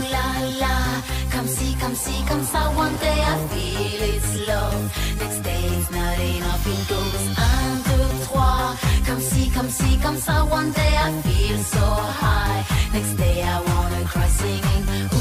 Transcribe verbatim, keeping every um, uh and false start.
la la. Comme si, comme si, comme ça. One day I feel it's love. Next day it's not enough. It goes un, deux, trois. Comme si, comme si, comme ça. One day I feel so high. Next day I wanna cry singing.